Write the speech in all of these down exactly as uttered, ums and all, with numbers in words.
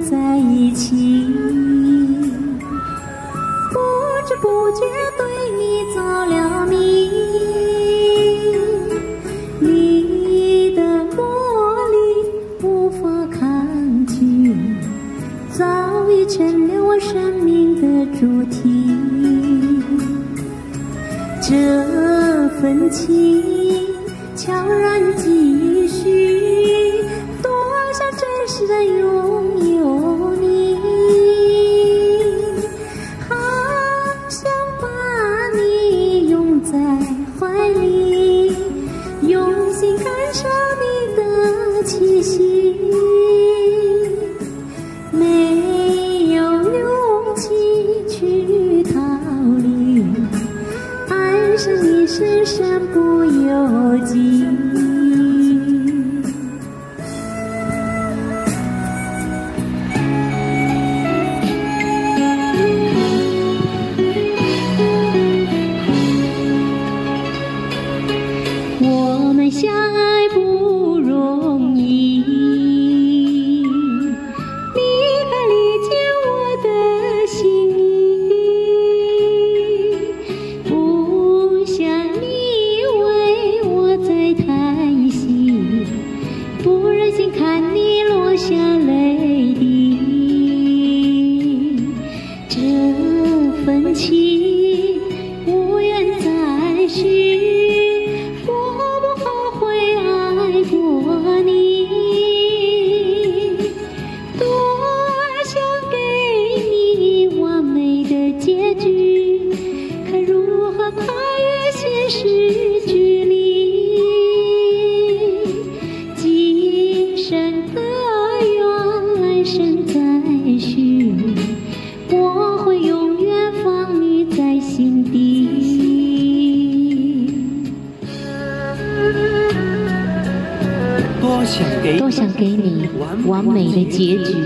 在一起，不知不觉对你着了迷，你的魔力无法抗拒，早已成了我生命的主题。这份情悄然继续，多想真实的拥有你，好想把你拥在怀里，用心感受你的气息，没有勇气去逃离，爱上你是身不由己。我们相爱不容易，你还理解我的心意，不想你为我在叹息，不忍心看你落下泪滴，这份情无缘再续，过你，多想给你完美的结局，可如何跨越现实距离？今生的缘，来生再续，我会永远放你在心底。多想给你完美的结局，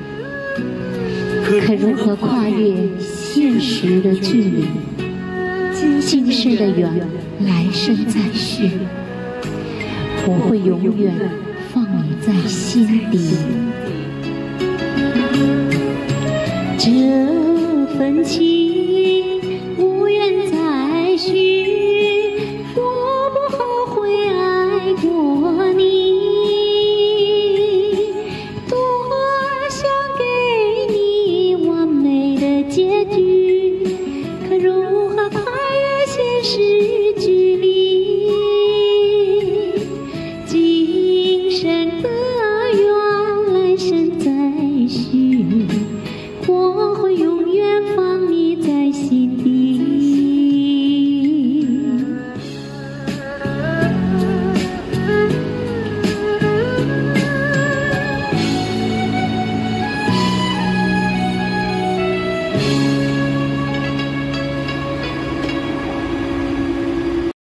可如何跨越现实的距离？今世的缘，来生再续，我会永远放你在心底。这份情